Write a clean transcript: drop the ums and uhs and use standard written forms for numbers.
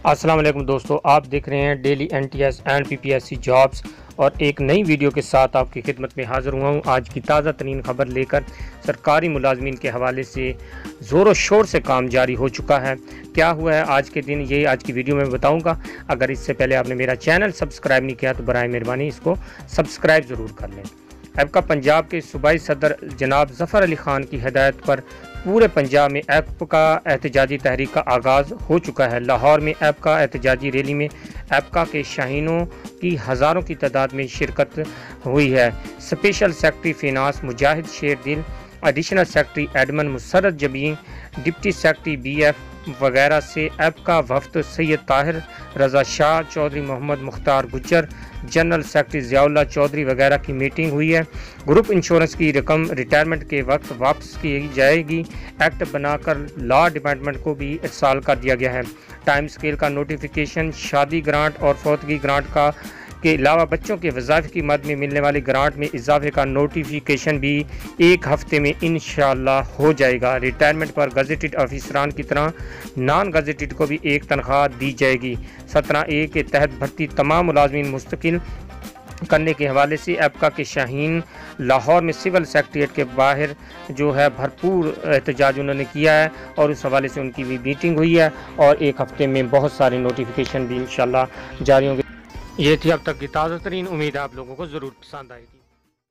अस्सलाम वालेकुम दोस्तों, आप देख रहे हैं daily NTS and PPSC jobs और एक नई वीडियो के साथ आपकी खिदमत में हाज़िर हुआ हूँ। आज की ताज़ा तरीन खबर लेकर सरकारी मुलाजमीन के हवाले से ज़ोर शोर से काम जारी हो चुका है। क्या हुआ है आज के दिन, ये आज की वीडियो में बताऊँगा। अगर इससे पहले आपने मेरा चैनल सब्सक्राइब नहीं किया तो बराए मेहरबानी इसको सब्सक्राइब ज़रूर कर लें। एपका पंजाब के सूबाई सदर जनाब ज़फ़र अली ख़ान की हिदायत पर पूरे पंजाब में ऐप का एहतजाजी तहरीक का आगाज़ हो चुका है। लाहौर में ऐप का एहतजाजी रैली में ऐपका के शाहीनों की हज़ारों की तादाद में शिरकत हुई है। स्पेशल सेक्रेटरी फिनांस मुजाहिद शेर दिल, एडिशनल सेक्रेटरी एडमन मुसरत जबी, डिप्टी सेक्रेटरी BF वगैरह से ऐप का वफ्द सैयद ताहिर रज़ा शाह, चौधरी मोहम्मद मुख्तार गुज्जर, जनरल सेक्रेटरी ज़ियाउल्लाह चौधरी वगैरह की मीटिंग हुई है। ग्रुप इंश्योरेंस की रकम रिटायरमेंट के वक्त वापस की जाएगी। एक्ट बनाकर लॉ डिपार्टमेंट को भी इरसाल कर दिया गया है। टाइम स्केल का नोटिफिकेशन, शादी ग्रांट और फौतगी ग्रांट का के अलावा बच्चों के वज़ाइफ की मद में मिलने वाली ग्रांट में इजाफे का नोटिफिकेशन भी एक हफ्ते में इंशाअल्लाह हो जाएगा। रिटायरमेंट पर गजेटेड ऑफिसरान की तरह नॉन गजेटेड को भी एक तनख्वाह दी जाएगी। 17A के तहत भर्ती तमाम मुलाजमीन मुस्तकिल करने के हवाले से ऐपका के शाहीन लाहौर में सिविल सेक्रेटरीट के बाहर जो है भरपूर एहतजाज उन्होंने किया है और उस हवाले से उनकी भी मीटिंग हुई है और एक हफ्ते में बहुत सारे नोटिफिकेशन भी इंशाल्लाह जारी होंगे। ये थी अब तक की ताज़ा तरीन, उम्मीद है आप लोगों को ज़रूर पसंद आएगी।